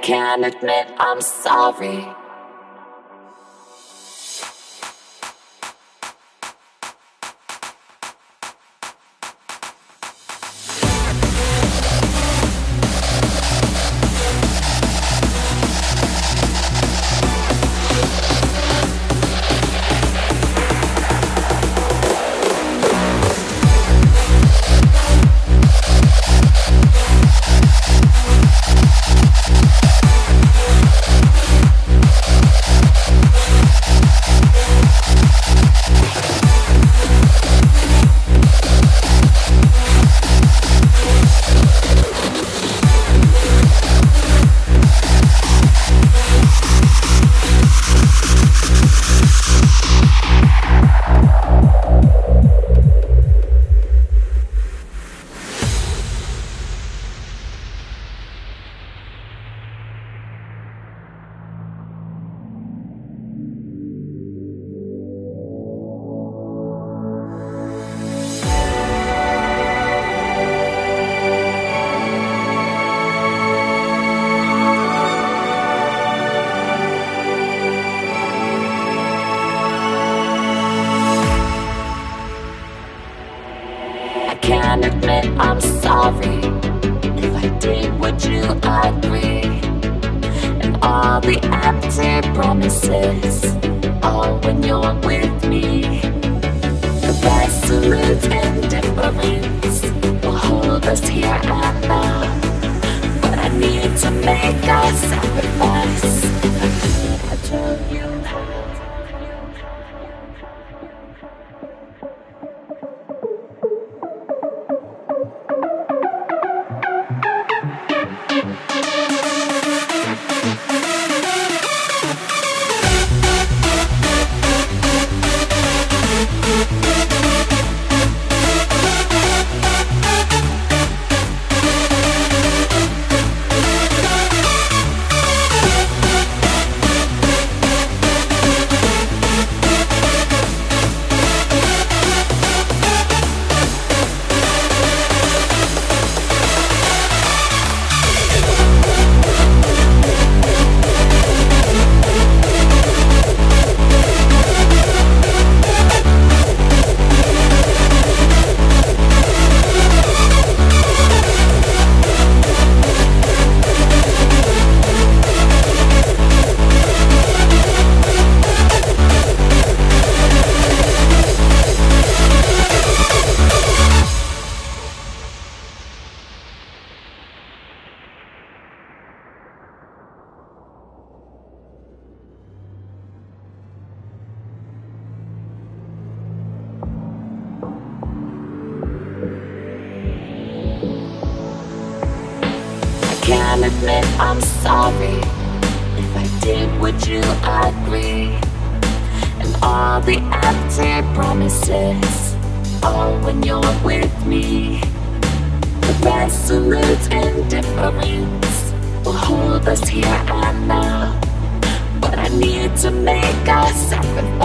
can't admit I'm sorry. Can't admit I'm sorry. If I did, would you agree? And all the empty promises, all when you're with me. The resolute indifference will hold us here and now. But I need to make a sacrifice. I tell you how. Can't admit I'm sorry. If I did, would you agree? And all the empty promises, all when you're with me. The resolute indifference will hold us here and now. But I need to make a sacrifice.